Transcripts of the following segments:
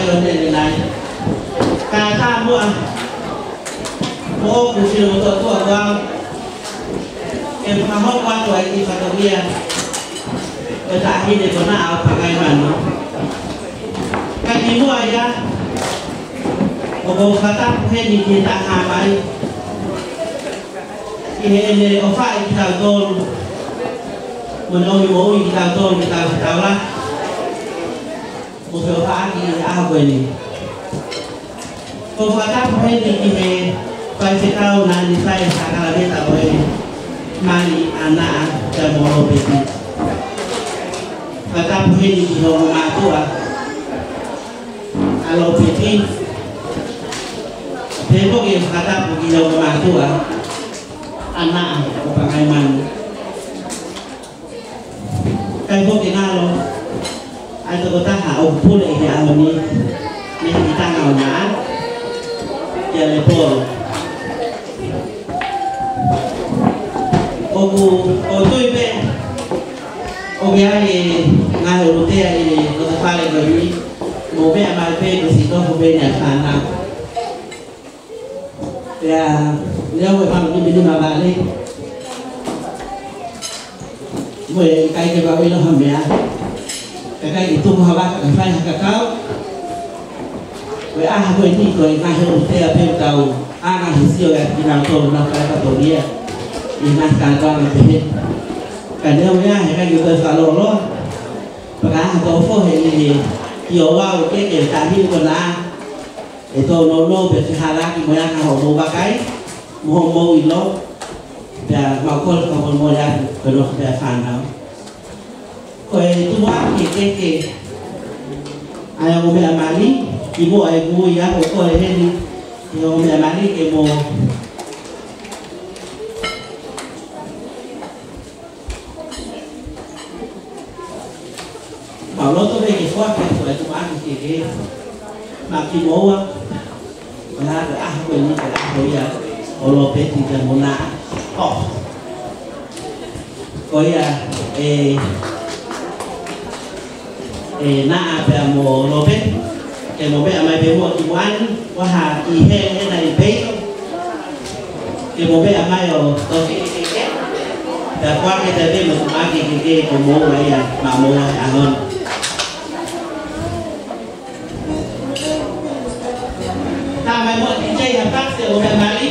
vấn đề này cả tham mua mua cũng chỉ một tổ của quang em không học qua tuổi thì phải có bia bây giờ khi để có nào phải ngày mà nó cái gì mua ra một bộ khá tắc hay gì thì ta hà bài thì này có phải thảo tôn mình ôi bố mình thảo tôn thì thảo là một số phá thì ao về này còn khá tắc hay gì thì phải sẽ tao là đi sai sang là biết tao về mali anak dan molo beti kata begini di rumah tua kalau beti tembok yang kata begini rumah tua anak pakai man tembok yangalo ada kota hau pun ini awalnya ini kita ngawnya ya lepol tôi về ông bé thì ngay đầu tiên thì nó sẽ pha lại với bố mẹ mà về thì chỉ có một bên nhà phản nào là nếu người bằng như bên mà bạn đi mười cái vào bên nó hầm bé cái thì tung hoa bác cái phai cái cáo với với thì rồi ngay đầu tiên thêm tàu ngay siêu là khi nào tôi nó phải có tổ địa Inas kantor lebih kadang punya kan juga kalau lo pernah toko ini Jawa cái tadi còn là itu nono berharap gimana kalau mau pakai mau ilo ya mau kalau mau ya kalau dia faham kau itu buat cái ayah mau amali ibu ayahku ya kau ini mau amali cái mau bảo nó tôi về cái khoa cái tuổi chúng ăn cái mà khi bố á là được ăn quên như cái ăn bây giờ ở lò bếp thì cần một nã coi nã về một lò bếp cái lò bếp mày về một chúng ăn qua hà thì hay này bếp cái lò bếp mày ở tôi để qua cái thời điểm mà chúng ăn cái của bố này mà bố ăn hơn Mai một cái dây hợp tác giữa Hồ Mali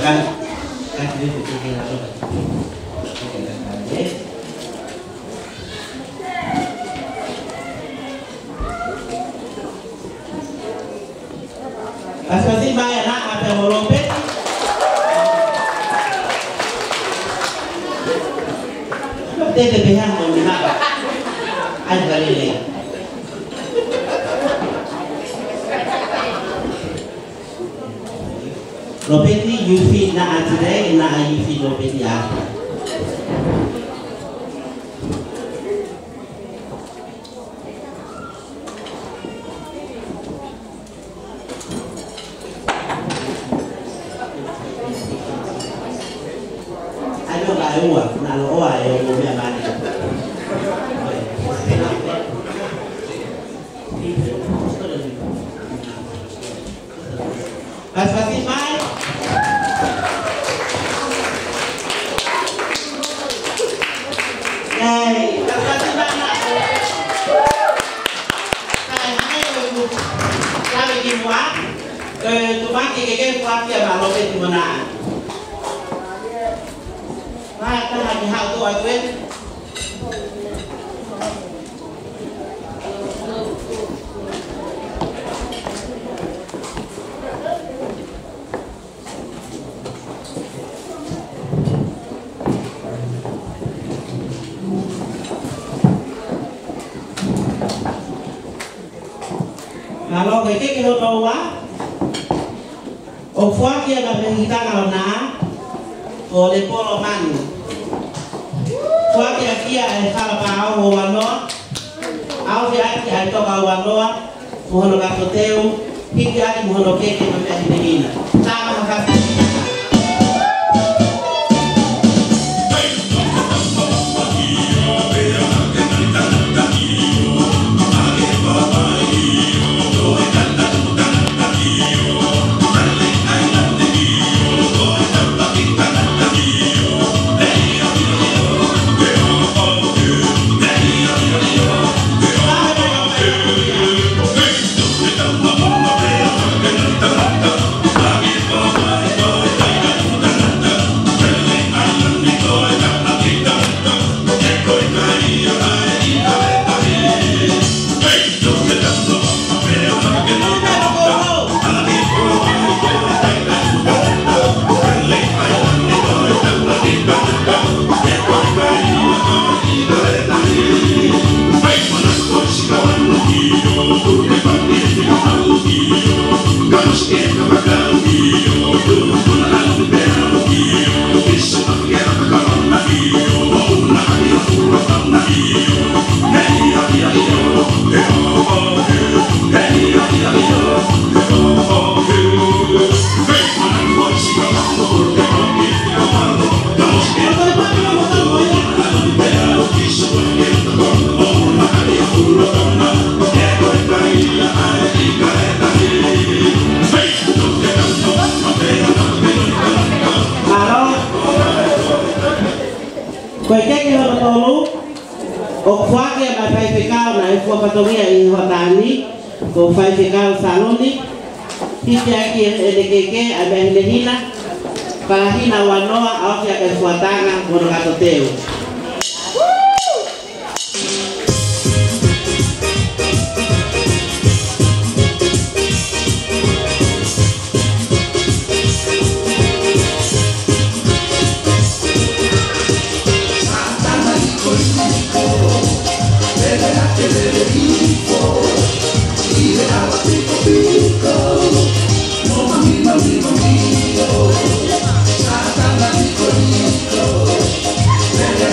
Asasi baya na apa morope. Tete behan mo ni naka. Ay galile. Ropeti you feed na today na you feed ropeti after. Kalau kita kita tahu Ofwa kia na kita kalau na oleh poloman. Ofwa kia kalau kau wano, au kia to kau wano, mohon kau teu, hingga mohon keke memang ini. Sama kasih. Ko fai ficar saloni hiti aki elekeke abelehina para hina wanoa au ya kefuatana kwa katoteo. Mami,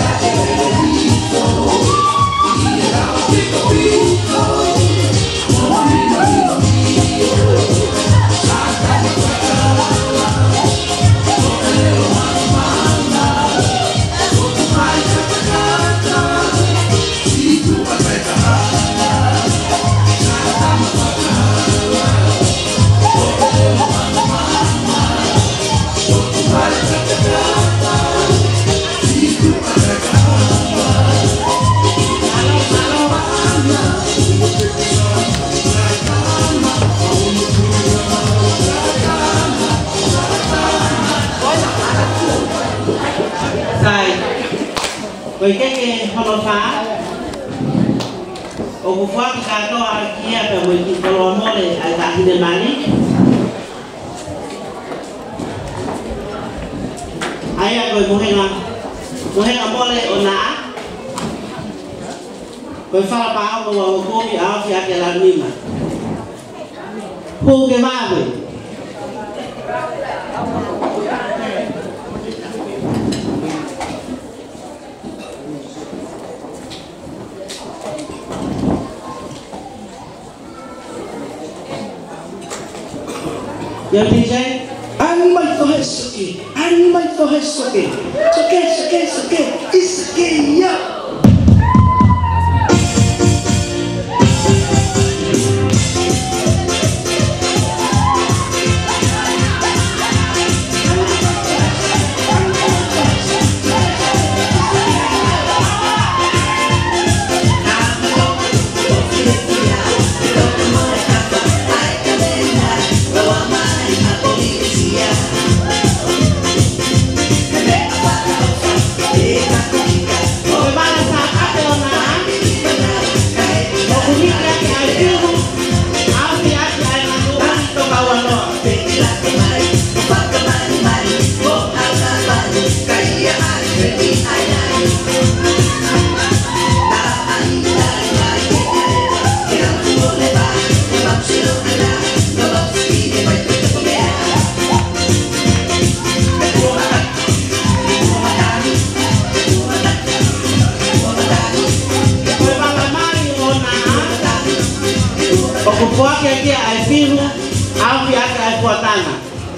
que Honofá, o Fuaki Kato aqui é para o que falou mole a da de Mali. Aí agora morrendo mole o na. Foi falar para o come a que aquela mima. O que vai? Yang DJ, animal to hesuki, suke, isuki ya. Porque aqui é filho, a viagem é importante.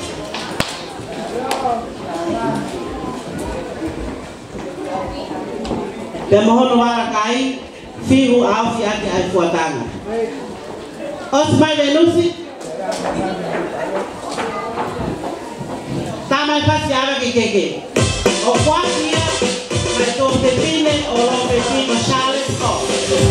Demohon warakai, filho, a viagem é importante. Os mais denúncias, tá mais passeada que. O quarto dia, mas tô pepino ou não pepino, chale, só.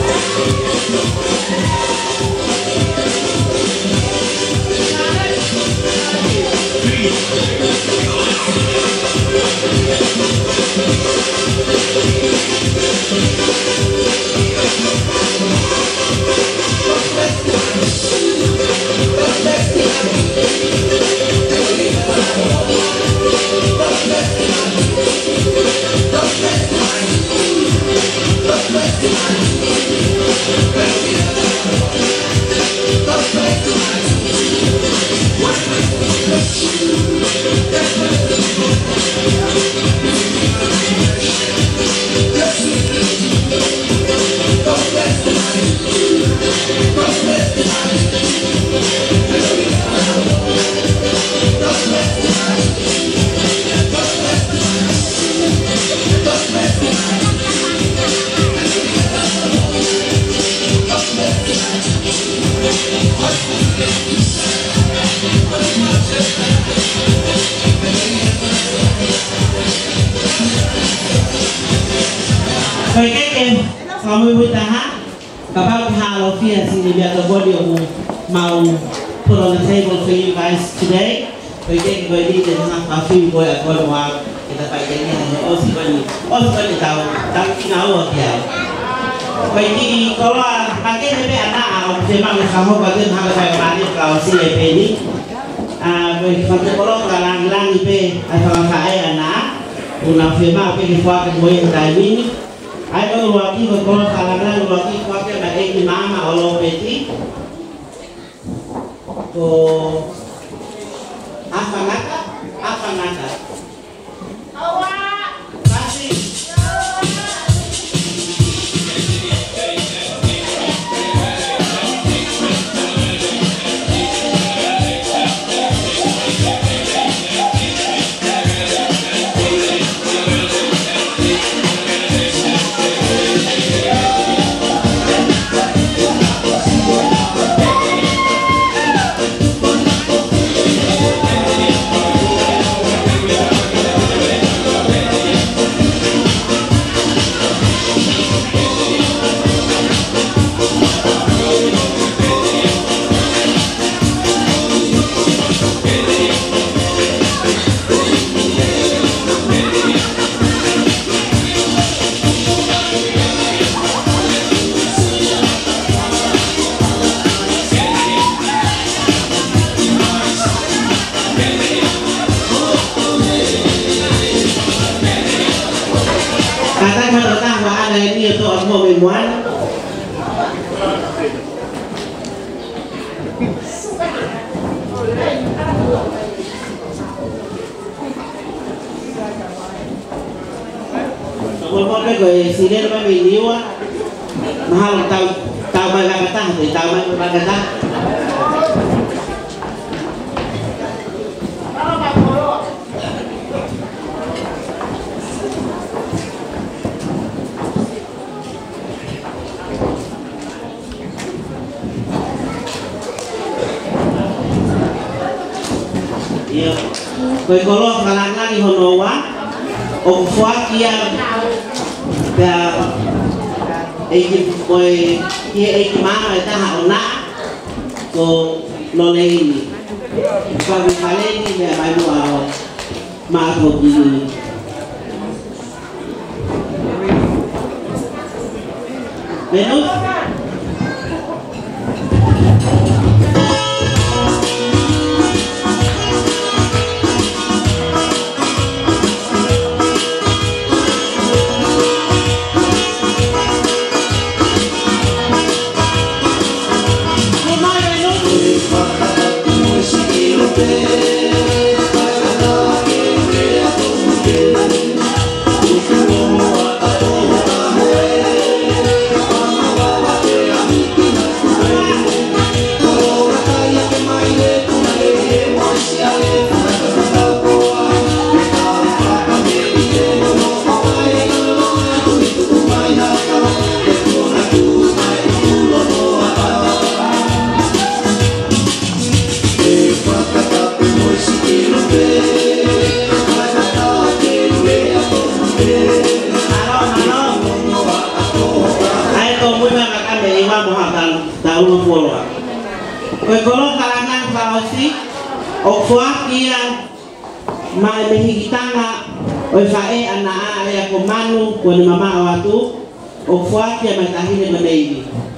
Kami bertahan, kapal halo via sini biar terbodi mau put on the table for you guys today. Bagi bagi dengan kafe boy aku mau kita pakai ini osi bani tahu tahu dia. Bagi kalau pakai ini anak memang kamu bagian harus saya mandi kalau si ini. Bagi kalau lang ini atau saya anak, una firma pergi buat boy ini. Ai có luộc cái con khá là năng luộc cái qua cái bài em mà ở lô về tí cô apa nada Một cái người xí lên nó bị níu á, mà hai lần tao bay ra cái ta thì tao bay ra cái ta. Với có lo khả năng là đi hồn đồ quá, ông khóa kia và ấy với kia ấy má người ta hảo nã, cô lo lên và vì phải lên thì về bài mùa rồi mà thuộc gì đến lúc Với có lúc khả năng vào xí ốc khóa kia mà mình hình tăng hạ với phải anh à của manu của mama waktu ốc khóa kia mà ta hình lên bên đây